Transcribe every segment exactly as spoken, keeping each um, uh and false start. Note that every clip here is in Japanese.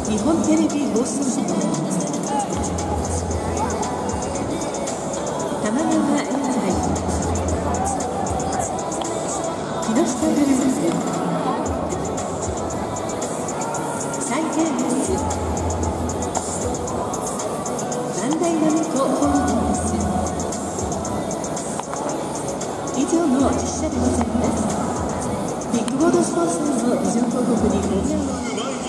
日本テレビ放送局玉川エアライン木下グループサイケンスバンダイナムコホールディングス以上の実写でございます。ビッグボードスポーツのビジョン広告にご覧の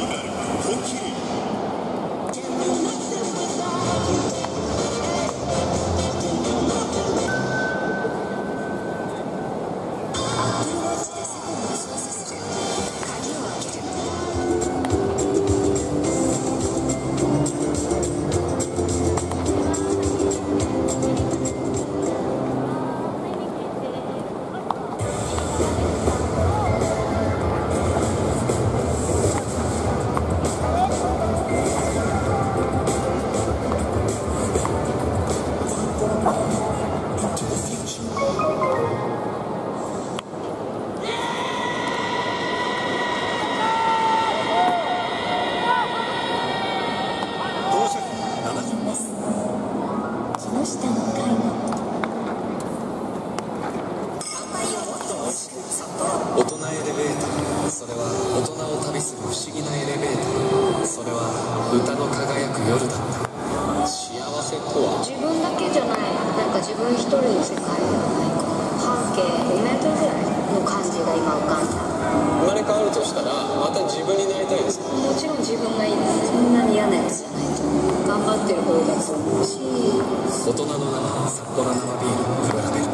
大人エレベーター、それは大人を旅する不思議なエレベーター、それは歌の輝く夜だった。幸せとは自分だけじゃない、なんか自分一人の世界ではないか。半径ごメートルぐらいの感じが今浮かんだ。 生まれ変わるとしたらまた自分になりたいですか？ もちろん自分がいいです。そんなに嫌なやつじゃないと頑張ってる方だと思うし、 大人の生札幌生ビール黒ラベル。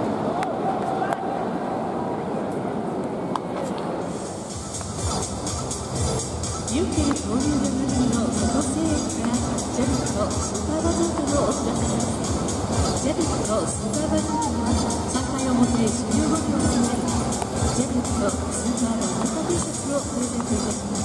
有形交流の中の外製薬からジャビットスーパーバズーカのお知らせです。ジャビットスーパーバズーカはさんかい表終了後に行い、ジャビットスーパーバズーカ T シャツをプレゼントいたします。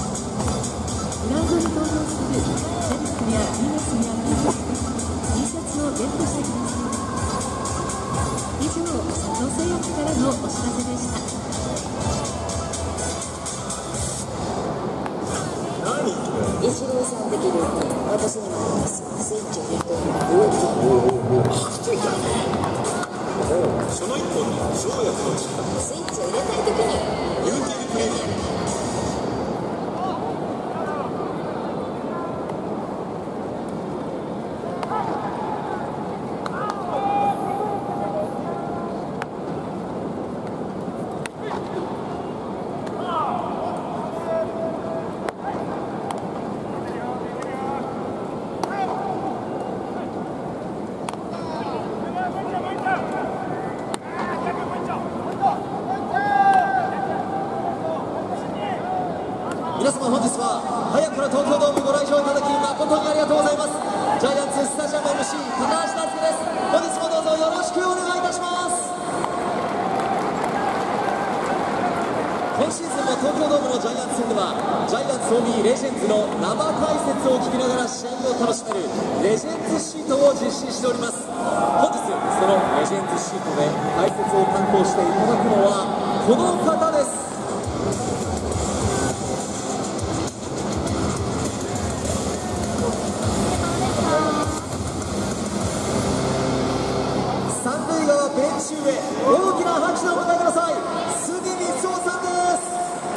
グラウンドに登場するジャビットやヴィーナスやピーク T シャツをゲットしてください。以上、佐藤製薬からのお知らせでした。 イチローさん的に私にもあります。スイッチを入れておおおおはっついたね。その一本に生薬の力。 スイッチを入れたい時にユーティリプレミアム。 皆様、本日は早くから東京ドームご来場いただき誠にありがとうございます。ジャイアンツスタジアム エムシー 高橋大輔です。本日もどうぞよろしくお願いいたします。今シーズンも東京ドームのジャイアンツ戦ではジャイアンツ オービー レジェンズの生解説を聞きながら試合を楽しめるレジェンズシートを実施しております。本日そのレジェンズシートで解説を担当していただくのはこの方です。三塁側ベンチ上、大きな拍手でお迎えください。杉光雄さんです。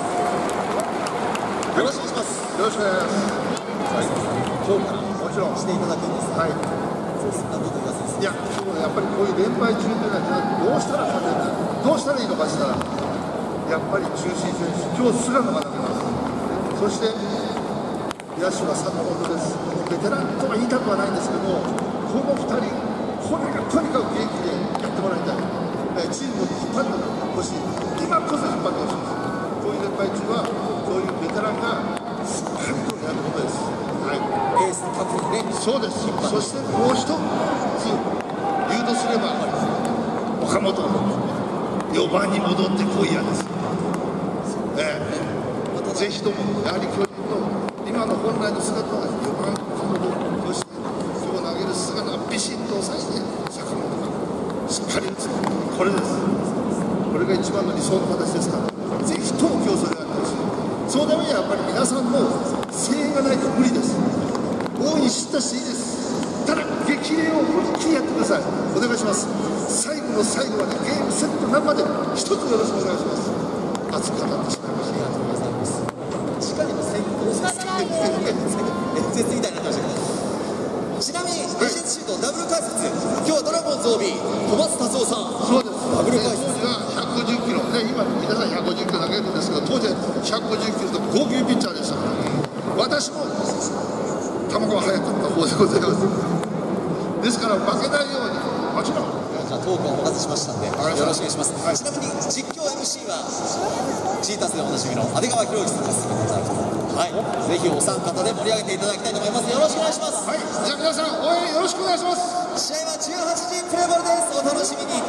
よろしくお願いします。 よろしくお願いします。 今日からもちろんしていただくんです。 はい。 そうですか、どうぞ言わせて。 いや、そうやっぱりこういう連敗中というのはどうしたら勝てるか、どうしたらいいのかしたら、やっぱり中心選手、今日菅野が投げます。そして野手は坂本です。ベテランとは言いたくはないんですけど、このふたり、これがとにかく元気でやってもらいたい。チームを引っ張ってほしい。今こそ引っ張ってほしいです。こういう連敗中は、そういうベテランがしっかりとやることです。はい。 エースの各にね、 そうです。そしてもう一つ言うとすれば、岡本よばんに戻ってこいやです。ええ、ぜひともやはり巨人の今の本来の姿はよばん岡本、そして今日投げる姿がビシッと抑えて坂本がしっかり打つ、これです。これが一番の理想の形ですから、ぜひとも今日それをやってほしい。そのためにはやっぱり皆さんの声援がないと無理です。大いに叱咤していいです。ただ激励を思いっきりやってください。お願いします。最後の最後までゲームセットなるまで一つよろしくお願いします。熱く語ってしまいました。 ありがとうございます。地下にも先行しましたね。伝説みたいになってましたけど。ちなみにレジェンドシートダブル解説、今日はドラゴンズ オービー 小松達夫さん。 そうです。 ダブル解説。 当時はひゃくごじゅっキロね、今皆さんひゃくごじゅっキロ投げるんですけど、当時はひゃくごじゅっキロと高級ピッチャーでしたから、私も球が速かった方でございます。ですから負けないように、もちろん。 じゃあトークをお任せしましたんで、よろしくお願いします。 はい、 ちなみに実況 エムシー はチータスでおなじみの阿出川博之さんが進めていただきます。はい、ぜひお三方で盛り上げていただきたいと思います。よろしくお願いします。 はい、じゃあ皆さん応援よろしくお願いします。 試合はじゅうはちじプレーボールです。お楽しみに。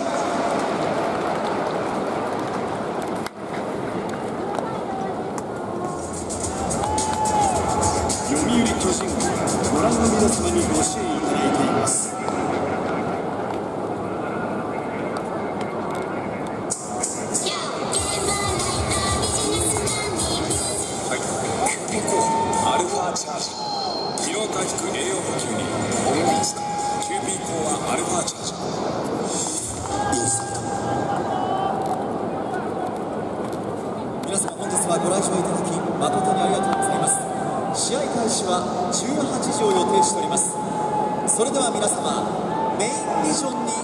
読売巨人軍はご覧の皆様にご支援いただいています。はい、キューピーコアアルファチャージ、疲労回復栄養補給にオンリースターキューピーコアアルファチャージインスタント。 皆様本日はご来場いただき誠にありがとうございます。試合開始はじゅうはちじを予定しております。それでは皆様メインビジョンに。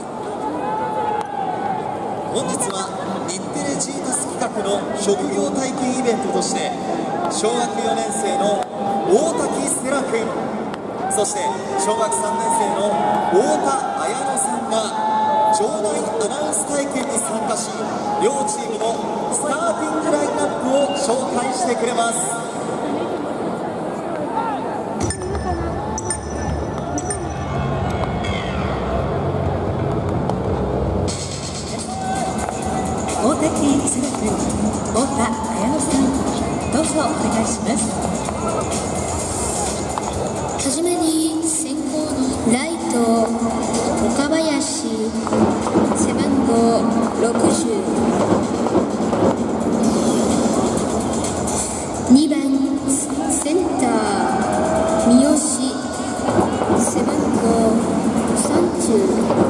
本日は日テレジータス企画の職業体験イベントとして小学よねん生の大滝世良君、そして小学さんねん生の太田綾乃さんが場内アナウンス体験に参加し、両チームのスターティングラインナップを紹介してくれます。 大滝世良君、太田綾乃さん、どうぞお願いします。 はじめに先行のライト岡林、背番号ろくじゅう、にばんセンター三好、背番号さんじゅう、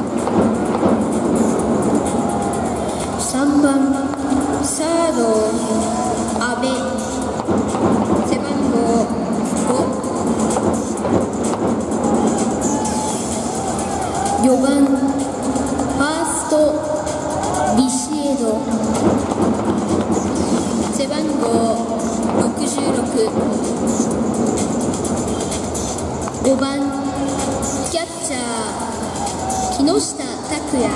さんばんサード阿部、背番号ご、よんばんファーストビシエド、背番号ろくじゅうろく、ごばんキャッチャー木下拓也、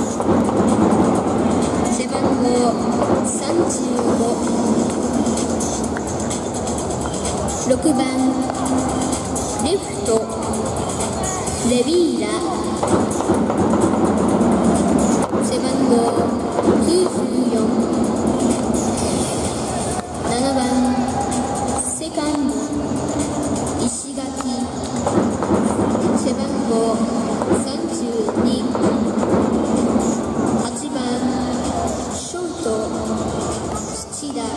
背番号さんじゅうご、ろくばんレフトレビーラ、背番号きゅうじゅうよん、ななばんセカンド石垣、背番号さんじゅうに、はちばんショート土田、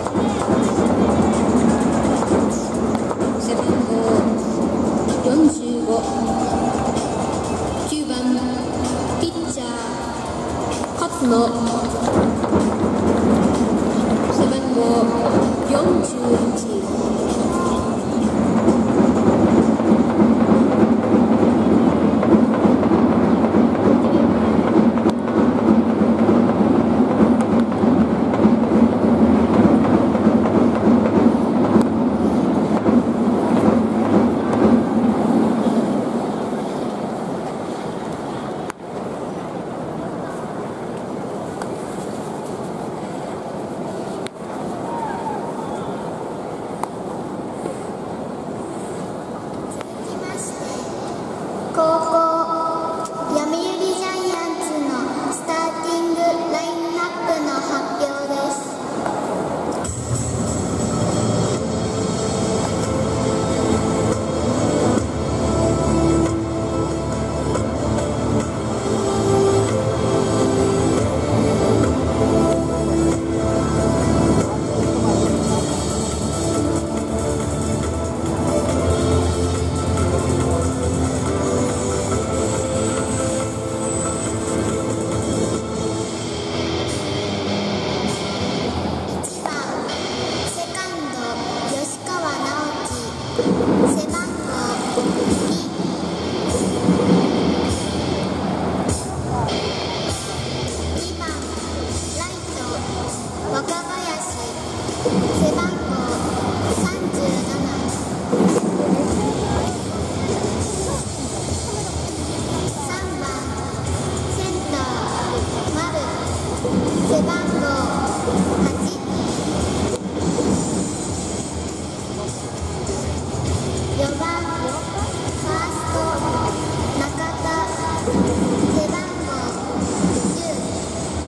背番号よんじゅうご、きゅうばんピッチャー勝野